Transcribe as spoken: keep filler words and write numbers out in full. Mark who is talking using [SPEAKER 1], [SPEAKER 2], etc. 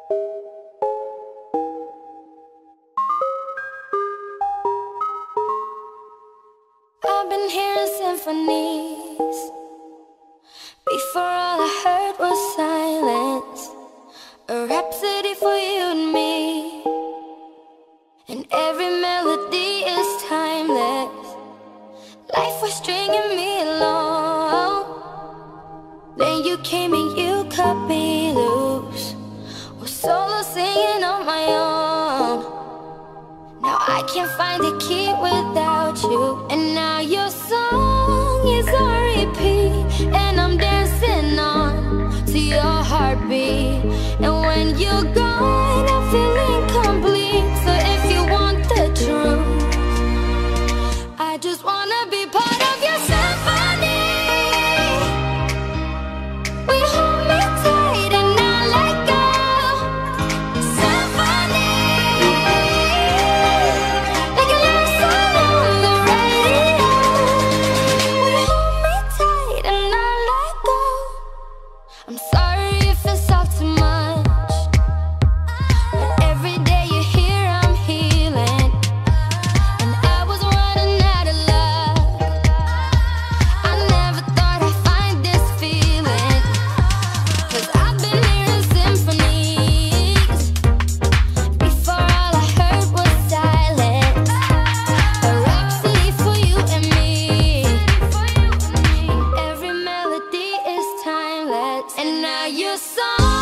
[SPEAKER 1] I've been hearing symphonies. Before all I heard was silence. A rhapsody for you and me. And every melody is timeless. Life was stringing me along. Then you came and you cut me loose. Was solo singing on my own. Now I can't find a key without you. And now your song is on repeat, and I'm dancing on to your heartbeat. And when you're gone, I feel incomplete. So if you want the truth, I just wanna be part of your symphony. We hold me tight and not let go. Symphony, like a love song on the radio. We hold me tight and not let go. I'm sorry if it's all too much, but every day you're here I'm healing. And I was running out of luck. I never thought I'd find this feeling. Cause I've been hearing symphonies. Before all I heard was silence. A rhapsody for you and me. And every melody is timeless. And now your song